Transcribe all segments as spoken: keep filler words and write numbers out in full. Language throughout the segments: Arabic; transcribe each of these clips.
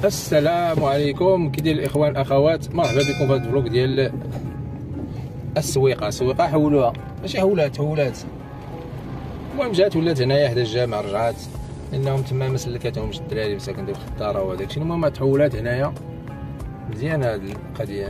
السلام عليكم، كي داير الاخوان الاخوات، مرحبا بكم في هذا الفلوق ديال السويقه. السويقه حولوها، ماشي حولات حولات المهم جات ولات هنايا حدا الجامع، رجعات لانهم تما ما سلكاتهمش الدراري مساكن ديال الخطاره وهذاك الشيء. المهم تحولات هنايا مزيانه هاد القضيه،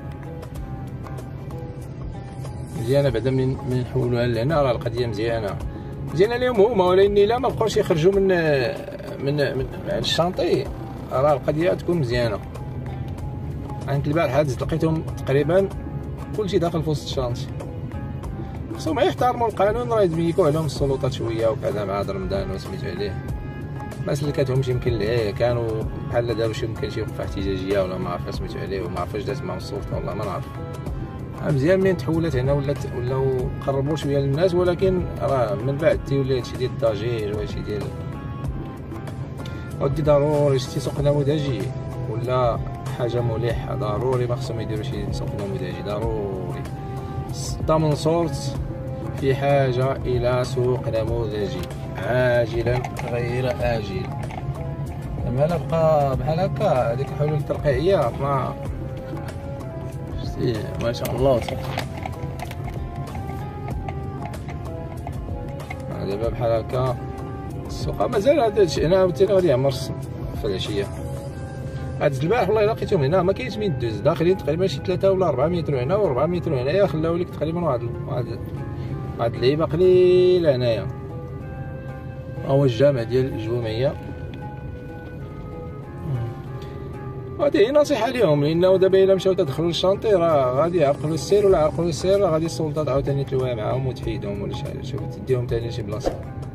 مزيانه بعدا من من نحولوها لهنا، راه القضيه مزيانه مزيانه ليهم هما، ولكن الا ما بقاوش يخرجوا من من من الشانطي راه القضيه تكون مزيانه. عند البارحه لقيتهم تقريبا كلشي داخل في وسط الشانطي، خصهم يحترموا القانون، راه يدميكوا عليهم السلطات شويه وكذا مع هذا رمضان وسميتو عليه. ما سلكاتهمش يمكن ليه، كانوا بحال داروا شي يمكن شي وقفه احتجاجيه ولا ما عرف سميتو عليه، وما عرفاش دازت معهم السلطه والله ما نعرف. مزيان ملي تحولت هنا ولات ولاو قربوا شويه للناس، ولكن راه من بعد تيولي هادشي ديال الضجيج وهادشي ديال ودي ضروري شتي سوق نموذجي ولا حاجه ملحه، ضروري ما خصهم يديروا شي سوق نموذجي، ضروري ضمن صورت في حاجه الى سوق نموذجي عاجلا غير آجل. اما لا بقى بحال هكا هذيك الحلول الترقيعيه ما شتي ما شاء الله. دابا بحال هكا السوق مازال هذا الشيء هنا عاوتاني غادي يعمر في العشيه. هاد البارح والله الا لقيتهم هنا ما كاينش من دوز، داخلين تقريبا شي ثلاثة ولا أربعة متر هنا و4 متر هنايا، خلاو لك تقريبا واحد واحد واحد اللعيبه قليله هنايا. هو الجامع ديال الجوميه، هذه نصيحه ليهم، لانه دابا الا مشاو تدخلوا للشانطي راه غادي يعرقلوا السير، ولا عرقلوا السير راه غادي السلطات عاوتاني تلوها معاهم وتحيدهم ولا شي حاجه، شوف تديهم ثاني لشي بلاصه.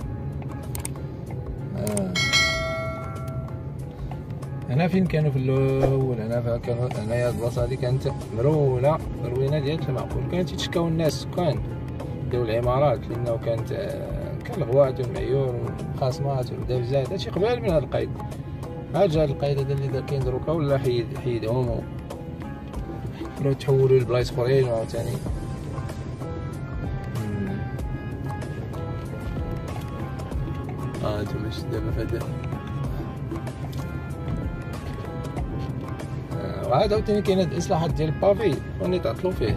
آه. هنا فين كانوا في الاول، هنا كانوا هنايا البلاصه هذه كانت مرونه مروينه ديال المعقول، كانت يتشكاو الناس السكان ديال العمارات لانه كانت كان الغوات والمعيور والخصمات والدبزات، هادشي قبل من هذا القيد. عاد جا القيد هذا اللي كاين دروكا ولا حيد حيدهم ولاو تحولوا لبلايص اخرين عاوتاني. اه انتما شتي دابا فهاد وعاد عاوتاني كاين هاد الاصلاحات ديال البافي وني تعطلوا فيه.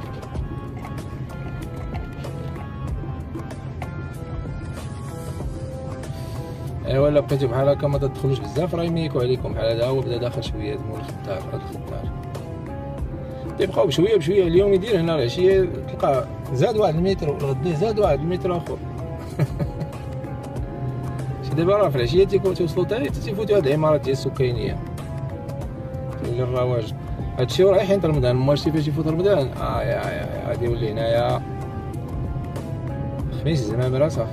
ايوا الا بقيتو بحال هكا ما تدخلوش بزاف راه يميكو عليكم بحال هذا. هو بدا داخل شويه مول الخضار، هاد الخضار تيبقاو بشويه بشويه. اليوم يدير هنا العشيه تلقى زاد واحد المتر والغد زاد واحد المتر اخر. شي دابا راه في العشيه تيكون توصلوا حتى تيفوتوا هاد العمارات ديال السكينيه تولي الرواج. هادشي رايحين رمضان، ماشي فاش يفوت رمضان اه يا يا غادي يولي هنايا خميس الزمامره صافي.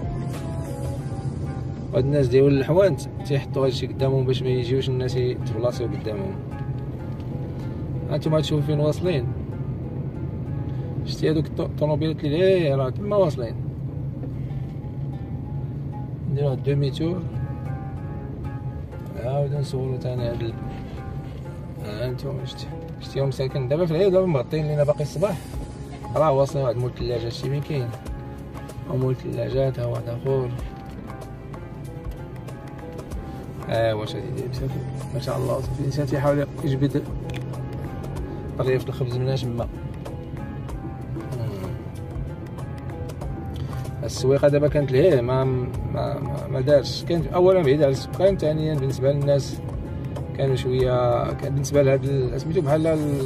هاد الناس ديال الحوانت تيحطوا هادشي قدامهم باش ما يجيوش الناس يتبلاصيو قدامهم. هانتوما تشوفوا فين واصلين، شتي هادوك الطوموبيلات اللي راه تما واصلين. نديرو هاد دو ميتور نعاودو نصورو تاني هاد ال... ها انتوما شتي شتيهم ساكن دابا في العيد، دابا مغطين لينا باقي الصباح، راه واصلين واحد مول الثلاجات شي فين كاين، او مول الثلاجات ها واحد اخر. اه واش غادي يدير بزاف ما شاء الله. صافي الانسان تيحاول يجبد رغيف الخبز من تما. السويقه دابا كانت لهيه ما ما ما دارش، كانت اولا بعيد على السكان، ثانيا بالنسبه للناس كانوا شويه كان بالنسبه لهاد سميتو بحال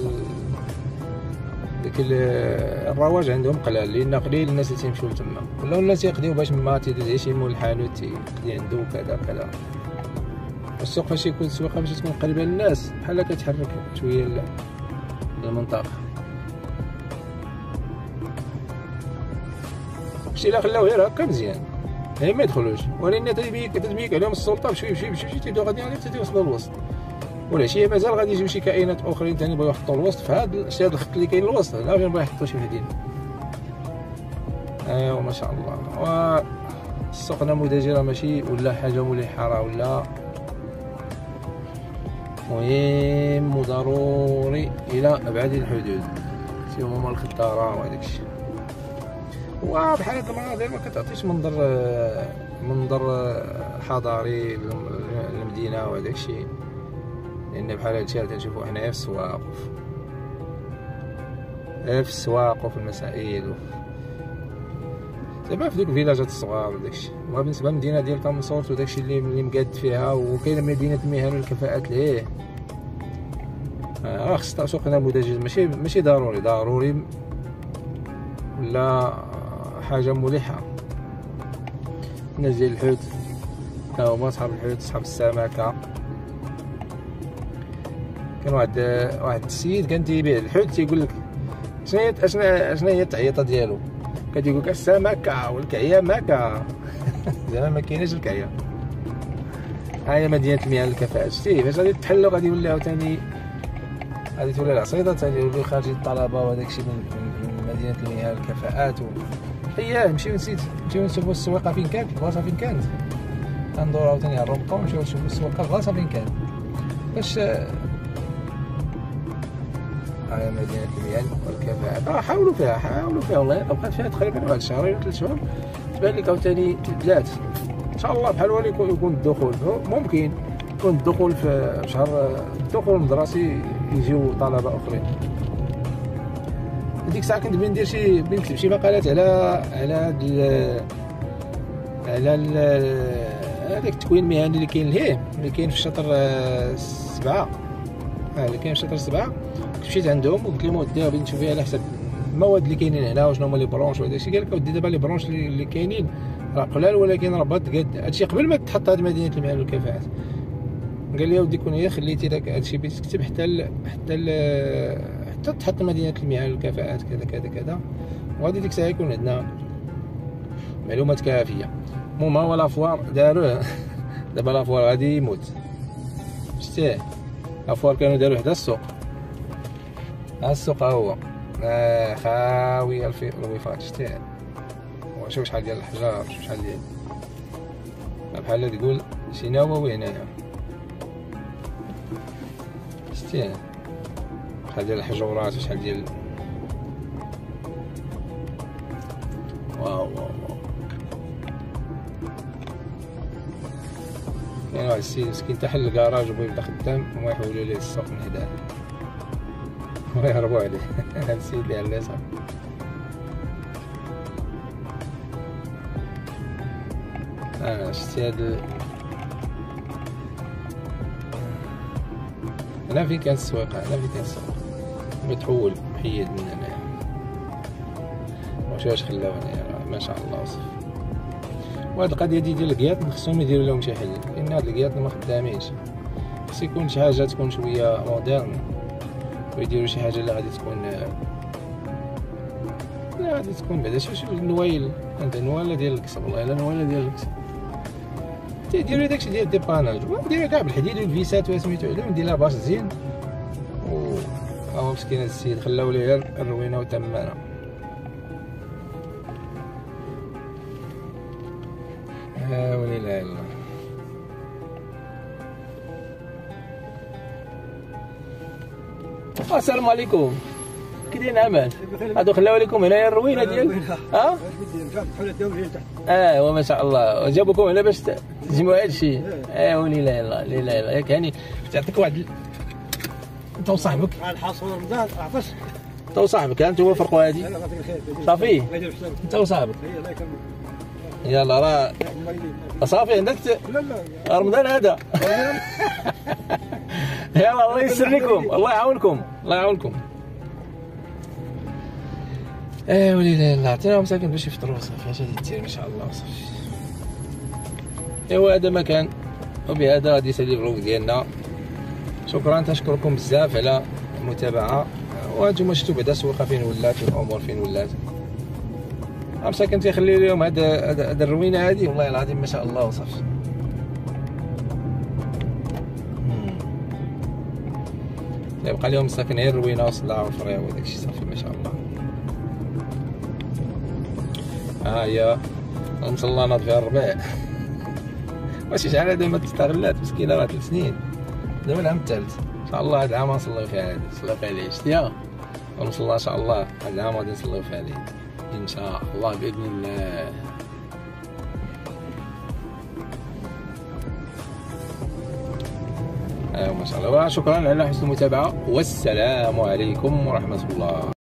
داك الرواج عندهم قلال، لان قليل الناس اللي تيمشيو لتما، ولاو الناس يقضيو باش ما تيدوز شي مول الحانوت تيقضي عنده كذا كذا. السوق فاش يكون السويقه باش تكون قريبه للناس بحال كتحرك شويه المنطقه. شتي الا خلاو غير هكا مزيان هي ما يدخلوش، ولكن تيبيك تتبيك عليهم السلطه بشوي بشوي بشوي تيبداو غادي غادي حتى يوصلوا للوسط. والعشيه مازال غادي يجيو شي كائنات اخرين ثاني بغاو يحطوا الوسط في هذا شي هذا الخط اللي كاين الوسط هنا فين بغاو يحطوا شي وحدين. ايوا ما شاء الله. والسوق النموذجي راه ماشي ولا حاجه ملحه، راه ولا مهم وضروري الى ابعد الحدود فيهم مال الخضاره وهداك الشيء. وبحال هاد المناظر ما كتعطيش منظر منظر حضاري للمدينه وهداك الشيء. لان بحال هادشي راه تنشوفو حنايا في السواق في السواق وفي المسائل زعما في دوك الفيلاجات الصغار وداكشي. وبالنسبه للمدينه ديال كامصورت وداكشي اللي اللي مقاد فيها، وكاينه مدينه المهن والكفاءات ليه راه خص سوقنا المدجج ماشي ماشي ضروري ضروري ولا حاجه ملحه. الناس ديال الحوت ها هما صحاب الحوت صحاب السمكه. كان واحد واحد السيد كان تيبيع الحوت تيقول لك شنو هي اشنا شنو هي التعيطه ديالو، كتيقول لك السمكه والكعيه ماكا زعما ما كايناش الكعيه. ها هي مدينه المهن والكفاءات. شتي فاش غادي تحلو غادي يولي عاوتاني غادي تولي العصيده ثاني يوليو خارجين الطلبه وهداك الشيء من, من مدينه المهن والكفاءات. اييه نمشيو نسيت نمشيو نشوفو السويقه فين كانت البلاصه فين كانت، غندورو عاوتاني على الربقه ونمشيو نشوفو السويقه البلاصه فين كانت باش على مدينه المهن والكفاءات. راه حاولوا فيها حاولوا فيها والله بقات فيها تقريبا واحد شهرين ولا ثلاث شهور تبان لك عاوتاني تبدات ان شاء الله. بحال هو يكون الدخول ممكن يكون الدخول في شهر الدخول المدرسي يجيو طلبه اخرين. ديك الساعه كنت بغي ندير شي بنكتب شي مقالات على على هاد على هذاك التكوين المهني اللي كاين لهيه اللي كاين في الشطر سبعة اه اللي كاين في الشطر سبعة. مشيت عندهم وقلت لهم ودي غادي نشوف فيها على حسب المواد اللي كاينين هنا وشنو هما لي برونش وهذا الشيء. قال لك ودي دابا لي برونش اللي كاينين راه قلال ولكن راه بغات قد هادشي قبل ما تحط هاد مدينه المهن والكفاءات. قال لي ودي كون هي خليتي داك هادشي بتكتب حتى ال حتى ال حتى تحط مدينه المهن والكفاءات كذا كذا كذا وغادي ديك الساعه يكون عندنا معلومات كافيه. المهم هو لافوار داروه دابا لافوار غادي يموت. شتيه لافوار كانوا داروا حدا السوق، ها السوق ها هو آه خاويه الوفات. شتيه وشوف شحال ديال الحجار شوف شحال ديال بحال تقول شي نووي هنايا. شتيه شحال ديال الحجورات وشحال ديال واو واو واو. كاين واحد السيد مسكين تحل الكراج وبغى يبدا خدام وما يحولوا ليه السوق من حداه ويهربوا عليه. هاد السيد اللي على اليسار اه شتي هاد هنا فين كان السويقة هنا فين كان السوق بتحول محيد من هنايا. واش واش خلاو هنايا ما شاء الله وصف. وهاد القضية دي ديال الكياط خصهم يديرو لهم شي حل لأن هاد الكياط ما خدامينش. خص يكون شي حاجة تكون شوية موديرن ويديرو شي حاجة اللي غادي تكون لا غادي تكون بعدا شي شي نوايل عندها نواله ديال الكسب والله الا نواله ديال الكسب. تيديرو داكشي ديال الديباناج ونديرها كاع بالحديد والفيسات وسميتو عليهم ندير لها باش زين و ها هو مسكين هاد السيد خلاو ليه الروينه وتمانه. ها ولي لا اله. السلام عليكم كي دايرين عمال هادو خلاو لكم هنايا الروينه ديال ها اه وما شاء الله جابوكم هنا باش تجمعوا هادشي. اه ولي لا اله لا اله الا ياك هاني تعطيك واحد انت وصاحبك الحصول رمضان عطش انت وصاحبك انت هو فرقوا هادي صافي انت وصاحبك يلا راه صافي عندك لا لا رمضان هذا. يلا الله يسر لكم الله يعاونكم الله يعاونكم. ايه وليدي لا عطيناهم مساكن باش يفطروا صافي اش غادي دير ان شاء الله صافي. ايوا هذا مكان وبهذا غادي يسالي الفلوق ديالنا. شكرا تنشكركم بزاف على المتابعه وانتم شفتوا بعدا السويقه فين ولات والامور فين ولات. مساكن تيخلي لهم هاد هاد الروينه هادي والله العظيم ما شاء الله وصافي. يبقى لهم مساكن غير الروينه والصلاع والفريا وداكشي صافي ما شاء الله. ها هي المصلى ناض فيها الربيع. واش شحال هذا ما تستغلات مسكينه راه ثلاث سنين دابا العام الثالث ان شاء الله. هاد العام غنصليو فيها هادي نصليو فيها العيد شتيها ونصلى ان شاء الله. هاد العام غادي نصليو فيها العيد ان شاء الله باذن الله. ايوا ان شاء الله. شكرا على حسن المتابعه، والسلام عليكم ورحمه الله.